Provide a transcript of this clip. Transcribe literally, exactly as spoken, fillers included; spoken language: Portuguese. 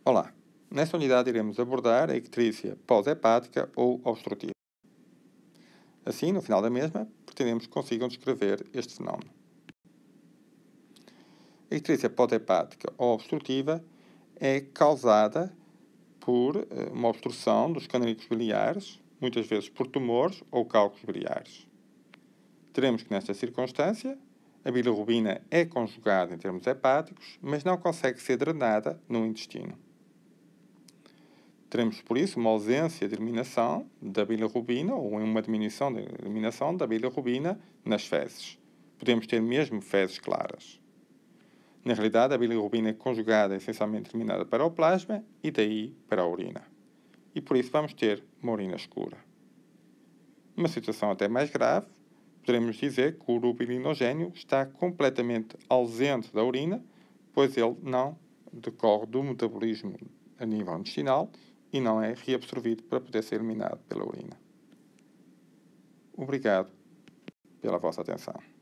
Olá, nesta unidade iremos abordar a icterícia pós-hepática ou obstrutiva. Assim, no final da mesma, pretendemos que consigam descrever este fenómeno. A icterícia pós-hepática ou obstrutiva é causada por uma obstrução dos canalicos biliares, muitas vezes por tumores ou cálculos biliares. Teremos que, nesta circunstância, a bilirrubina é conjugada em termos hepáticos, mas não consegue ser drenada no intestino. Teremos, por isso, uma ausência de eliminação da bilirrubina ou uma diminuição da eliminação da bilirrubina nas fezes. Podemos ter mesmo fezes claras. Na realidade, a bilirrubina é conjugada é essencialmente eliminada para o plasma e daí para a urina. E por isso vamos ter uma urina escura. Numa situação até mais grave, poderemos dizer que o urobilinogênio está completamente ausente da urina, pois ele não decorre do metabolismo a nível intestinal e não é reabsorvido para poder ser eliminado pela urina. Obrigado pela vossa atenção.